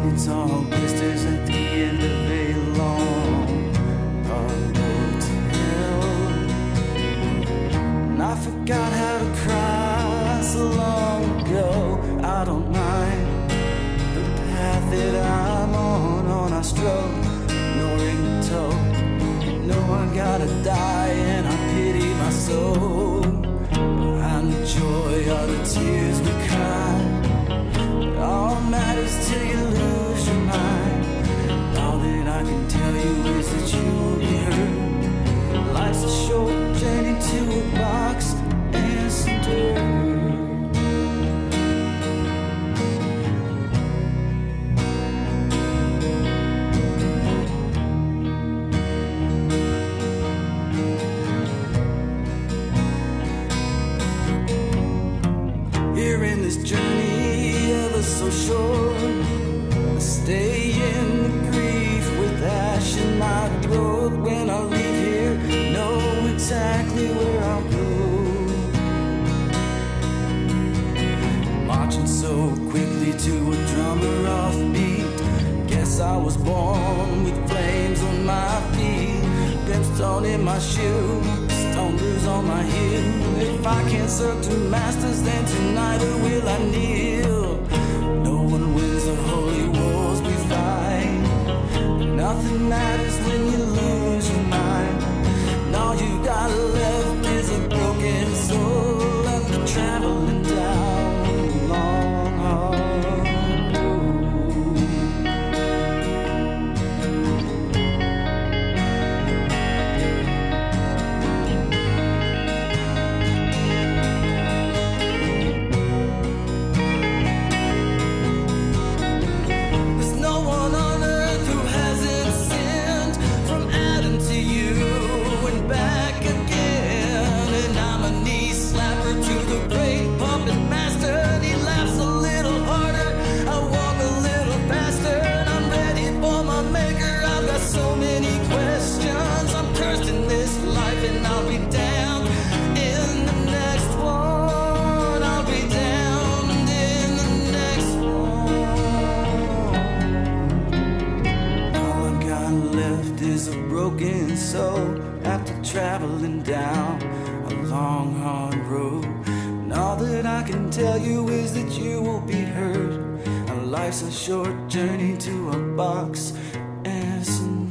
it's all blisters at the end of a long hard road to hell. And I forgot how to cry so long ago. I don't mind the path that I'm on I stroke, ignoring the toll. No, I gotta die and I pity my soul. Behind the joy are the tears we cry. All matters till you lose your mind. All that I can tell you is that you'll be hurt. Life's a short journey to a box and some dirt. Here in this journey ever so short, I stay in the grief with ash in my throat. When I leave here, know exactly where I'll go. Marching so quickly to a drummer offbeat. Guess I was born with flames on my feet, brimstone in my shoe, stone bruise on my heel. If I can't serve two masters, then tonight will I kneel. No one wins the holy wars we fight. Nothing matters when you lose your mind. And all you got left is a broken soul after traveling down a long hard road. Is a broken soul after traveling down a long hard road. And all that I can tell you is that you will be hurt. And life's a short journey to a box and some